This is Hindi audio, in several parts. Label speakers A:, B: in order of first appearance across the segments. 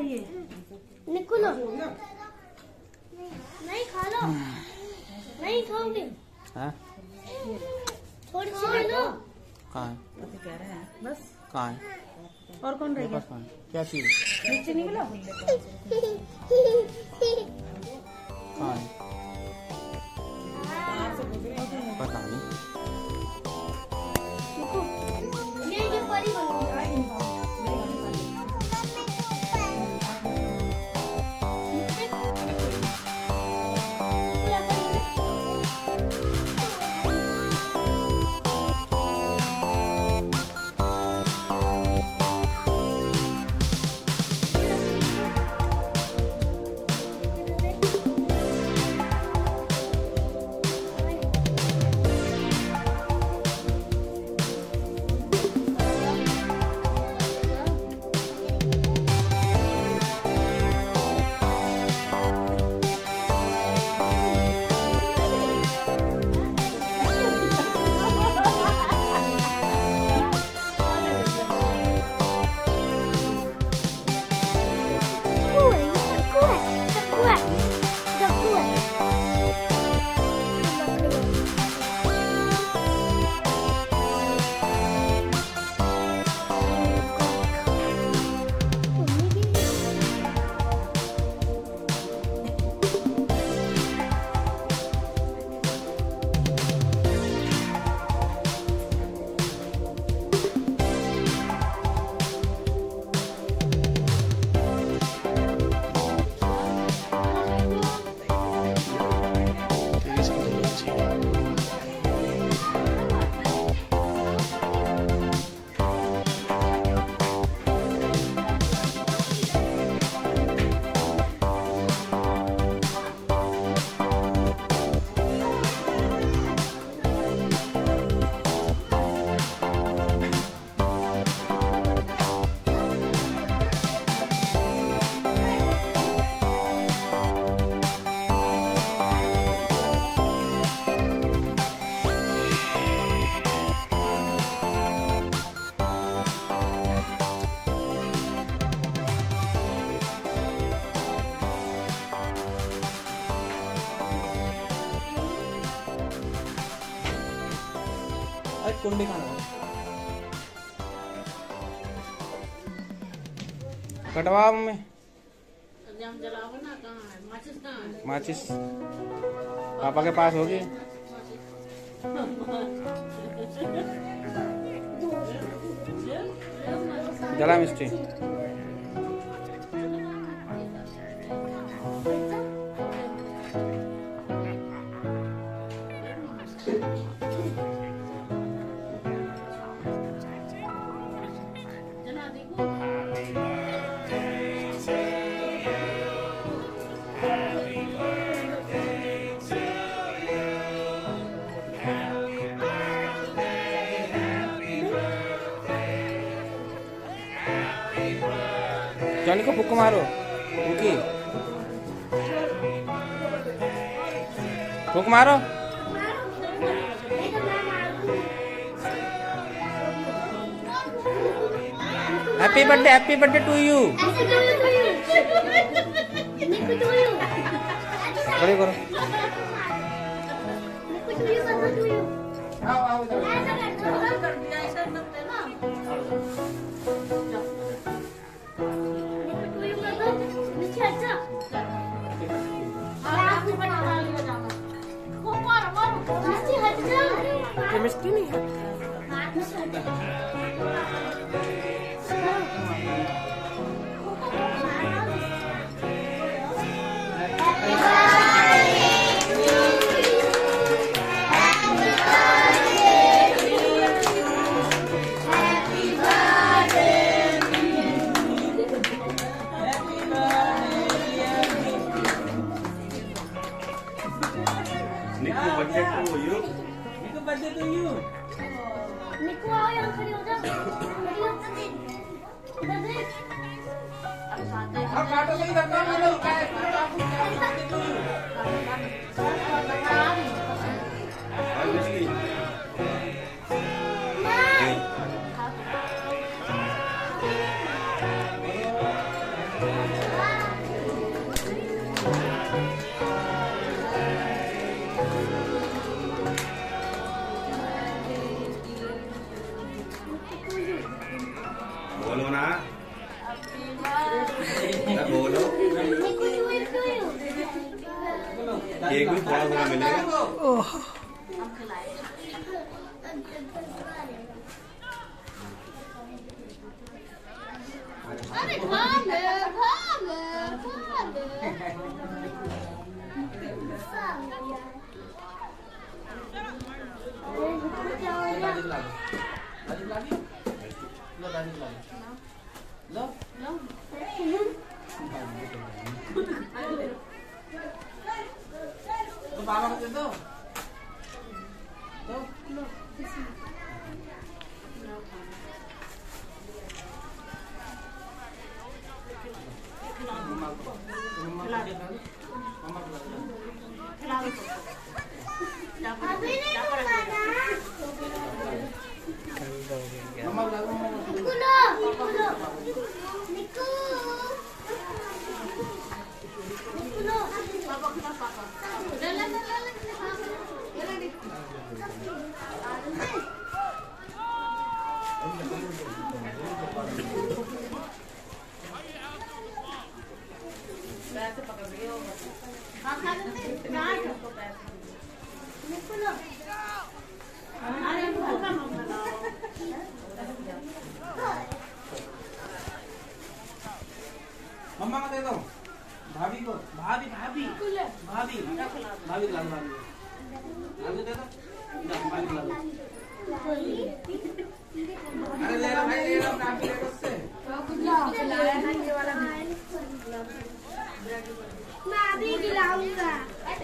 A: ये
B: निकलो। नहीं खा लो। नहीं खाओगे?
C: हाँ?
B: थोड़ी सी ले लो।
C: कहाँ है?
A: कह रहे हैं बस।
C: कहाँ है?
A: और कौन रह गया?
C: क्या चीज?
A: नीचे निकलो।
C: कहाँ है? पता नहीं।
B: ये परी बन गई।
C: कुंडी खाना कटवा में माचिस पापा के पास होगी। जला मिस्टी जॉनी को फुक मारो। फुकी फुक मारो। Happy birthday to you. बड़े करो।
A: केमिस्ट्री नहीं है।
B: निकू आओ यहाँ खड़ी हो जा।
C: अब काटो सही धक्का मारो।
B: माँ
D: बोलो
B: निकू चूहे क्यों हो?
D: केक भी थोड़ा थोड़ा मिलेगा।
B: अरे खा ले।
C: तो बाबा को दे दो।
B: अभी नहीं खाना। निकू लो। निकू लो।
C: मम्मा को दे दो। भाभी को भाभी भाभी भाभी भाभी ला भाभी दे दो। भाभी ला। अरे ले लो भाई ले लो भाभी ले लो उससे।
B: मैं अभी खिलाऊंगा।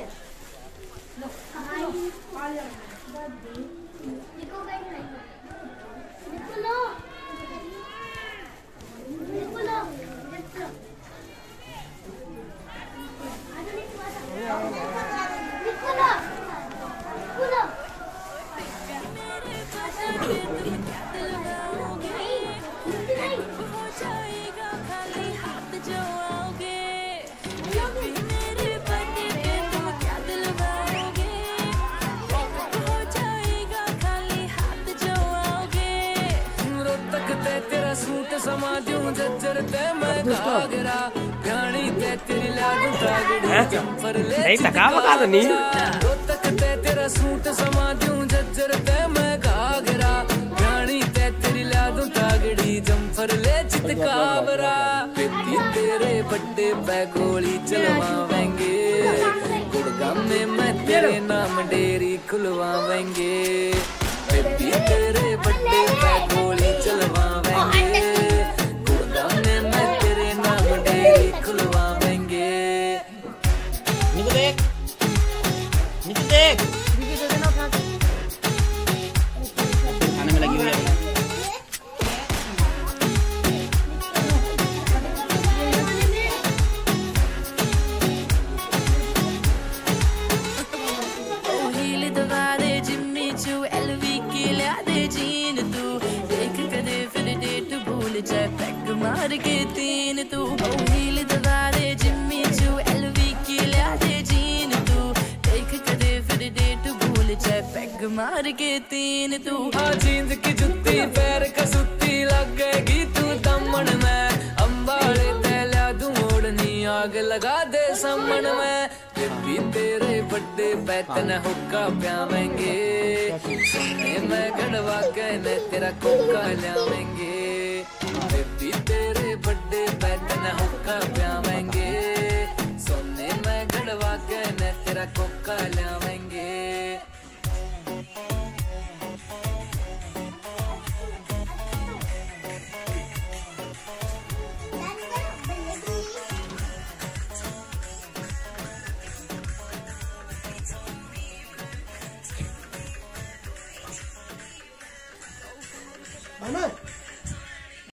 E: समा दूं जज्जर ते मैं घाघरा गानी ते तेरी लाडू तागड़ी जंपर ले
C: नहीं टका बका तो नहीं
E: रो तक ते तेरा सूट समा दूं जज्जर ते मैं घाघरा गानी ते तेरी लाडू तागड़ी जंपर ले चितकावरा बेटी तेरे बड्डे पे गोली चलवावेंगे गुड़गांव में मैं तेरे नाम डेरी खुलवावेंगे बेटी तेरे बड्डे पे गोली चलवावेंगे
C: खाने में लगी हुई है।
E: मार के तीन तू हील दबा दे जिम्मी चू एलवी की लिया दे जीन तू देख कदे फिर डेट भूल जाए पैग मार के तीन तू हाँ जींद की जुत्ती पैर कसुत्ती लग गएगी तू दमन में अंबाड़े तैला दूं ओढ़नी आग लगा दे समन में बेबी तेरे बड्डे पैतन हुक्का प्यावेंगे सुने मैं गड़वा के न तेरा कोका ल्यावेंगे बेबी तेरे बड्डे पैतन हुक्का प्यावेंगे सोने में गड़वा के न तेरा कोका ल्यावेंगे।